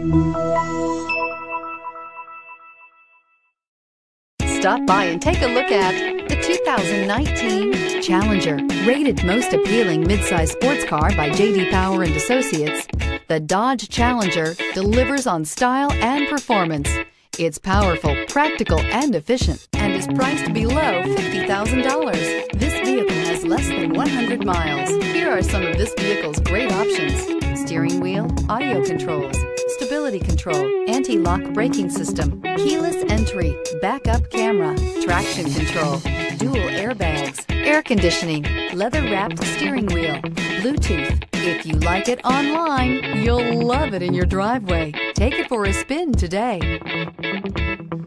Stop by and take a look at the 2019 Challenger. Rated most appealing midsize sports car by J.D. Power and Associates, the Dodge Challenger delivers on style and performance. It's powerful, practical, and efficient, and is priced below $50,000. This vehicle has less than 100 miles. Here are some of this vehicle's great options: steering wheel audio controls, stability control, anti-lock braking system, keyless entry, backup camera, traction control, dual airbags, air conditioning, leather-wrapped steering wheel, Bluetooth. If you like it online, you'll love it in your driveway. Take it for a spin today.